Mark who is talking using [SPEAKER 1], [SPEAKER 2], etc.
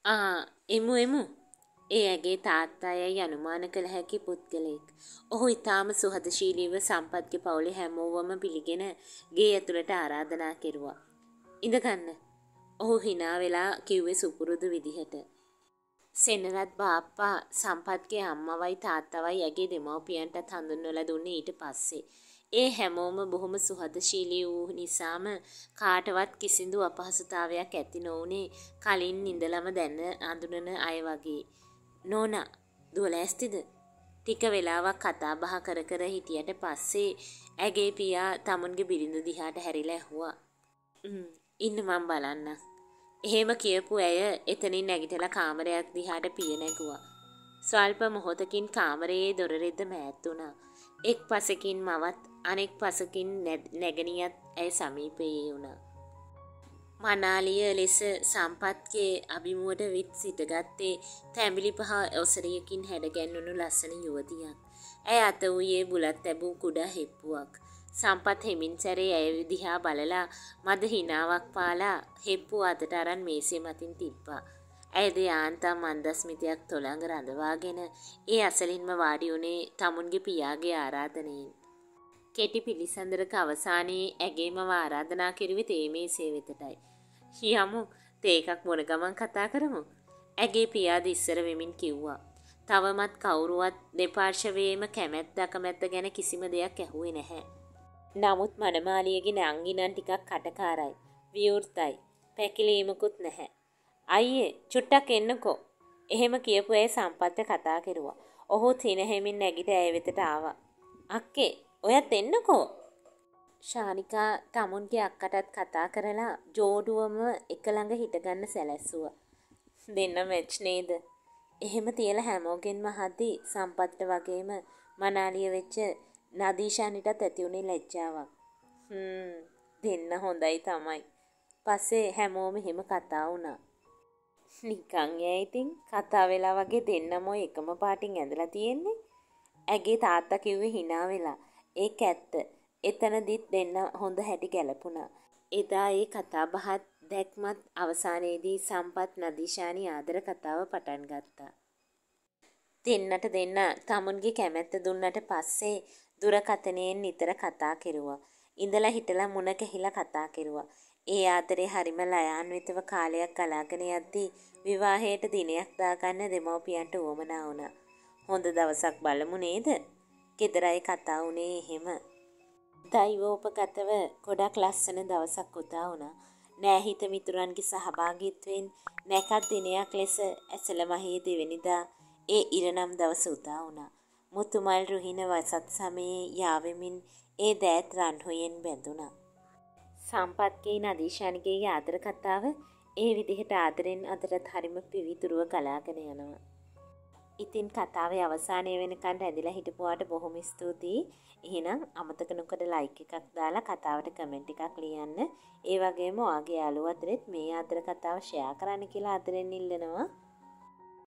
[SPEAKER 1] එමු එමු. ඒ ඇගේ තාත්තායයි අනුමාන කළ හැකි පුද්ගලයෙක්. ඔහු ඊටාම සුහදශීලීව සම්පත්ගේ පවුලේ හැමෝවම පිළිගෙන ගේ ඇතුළට ආරාධනා කෙරුවා. ඉඳගන්න. ඔහු hina වෙලා කිව්වේ සුපුරුදු විදිහට. සෙනරත් බාප්පා සම්පත්ගේ අම්මවයි තාත්තවයි ඇගේ දෙමව්පියන්ටත් හඳුන්වලා දුන්නේ ඊට පස්සේ. ඒ හැමෝම බොහොම සුහදශීලී වූ නිසාම කාටවත් කිසිදු අපහසුතාවයක් ඇති නොවුනේ කලින් ඉඳලම දැන අඳුනන අය වගේ. නෝනා දුව ලෑස්තිද? ටික වෙලාවක් කතා බහ කර කර හිටියට පස්සේ ඇගේ පියා තමුන්ගේ බිරිඳ දිහාට හැරිලා ඇහුවා. ඉන්න මං බලන්නම්. එහෙම කියපු ඇය එතනින් නැගිටලා කාමරයක් දිහාට පිය නැගුවා. ස්වල්ප මොහොතකින් කාමරයේ දොර රෙද්ද මෑත් වුණා. එක් පසකින් මවත් අනෙක් පසකින් නැගණියත් ඇය සමීපයේ වුණා. මනාලිය ලෙස සම්පත්ගේ අභිමුවට විත් සිටගත්තේ තැඹිලි පහ ඔසරියකින් හැඩගැන්වුණු ලස්සන යුවතියක්. ඇය අත වූයේ බුලත් තැබූ කුඩා හෙප්පුවක්. සම්පත් හෙමින් සැරේ ඇය දිහා බලලා මද හිනාවක් පාලා හෙප්පුව අතට අරන් මේසෙ මතින් තිබ්බා. ඇයද යාන්තම් මන්දස්මිතයක් තොලඟ රඳවාගෙන ඒ අසලින්ම වාඩි වුණේ තමුන්ගේ පියාගේ ආරාධනයෙන්. කෙටි පිළිසඳරක අවසානයේ ඇගේම ආරාධනා කෙරුවේ තේ මේසෙ වෙතටයි. යමු තේ එකක් බොන ගමන් කතා කරමු. ඇගේ පියාද ඉස්සර වෙමින් කිව්වා. තවමත් කවුරුවත් දෙපාර්ශවයේම කැමැත්ත අකමැත්ත ගැන කිසිම දෙයක් ඇහුවේ නැහැ. නමුත් මනමාලියගේ නංගිනන් ටිකක් කටකාරයි. විවෘතයි. පැකිලීමකුත් නැහැ. අයියේ චුට්ටක් එන්නකෝ. එහෙම කියපු ඇය සම්පත්ට කතා කෙරුවා. ඔහුත් හිනහෙමින් නැගිට ඇය වෙතට ආවා. අක්කේ ඔයත් එන්නකෝ. ශානිකා තමුන්ගේ අක්කටත් කතා කරලා ජෝඩුවම එක ළඟ හිටගන්න සැලැස්සුවා. දෙන්න මැච් නේද? එහෙම තියලා හැමෝගෙන්ම අහද්දි සම්පත්ට වගේම මනාලිය වෙච්ච නදීෂානිටත් ඇති උනේ ලැජ්ජාවක්. දෙන්න හොඳයි තමයි. පස්සේ හැමෝම එහෙම කතා වුණා. නිකන් ඈ ඉතින් කතා වෙලා වගේ දෙන්නම ඔය එකම පාටින් ඇඳලා තියෙන්නේ. ඇගේ තාත්තා කිව්වේ hina වෙලා. ඒක ඇත්ත. එතනදිත් දෙන්න හොඳ හැටි ගැලපුණා. එදා ඒ කතා බහත් දැක්මත් අවසානයේදී සම්පත් නදීෂානි ආදර කතාව පටන් ගත්තා. දෙන්නට දෙන්න තමුන්ගේ කැමැත්ත දුන්නට පස්සේ දුරකථනයෙන් නිතර කතා කෙරුවා. ඉඳලා හිටලා මුණ ගැහිලා කතා කෙරුවා. ඒ ආදරේ හරිම ලයාන්විතව කාලයක් ගලාගෙන යද්දී විවාහයට දිනයක් දාගන්න දෙමව්පියන්ට උවමනා වුණා. හොඳ දවසක් බලමු නේද? ගෙදරයි කතා වුණේ එහෙම. දෛවෝපගතව ගොඩක් ලස්සන දවසක් උදා වුණා. නෑහිත මිතුරන්ගේ සහභාගීත්වයෙන් නැකත් දිනයක් ලෙස ඇසළ මහේ දෙවෙනිදා ඒ ඉරනම් දවස උදා වුණා. මුතුමල් රුහින වසත් සමයේ යාවෙමින් ඒ දෑත් රන්හුයෙන් බැඳුණා. සම්පත්ගේ නදීෂානිගේ ආදර කතාව ඒ විදිහට ආදරෙන් අදටත් හරිම පිවිතුරුව ගලාගෙන යනවා. ඉතින් කතාවේ අවසානය වෙනකන් රැඳිලා හිටපුවාට බොහොම ස්තුතියි. එහෙනම් අමතක නොකර ලයික් එකක් දාලා කතාවට කමෙන්ට් එකක් ලියන්න. ඒ වගේම ඔයාගේ යාළුවෝ අතරෙත් මේ ආදර කතාව ෂෙයා කරන්න කියලා ආදරෙන් ඉල්ලනවා.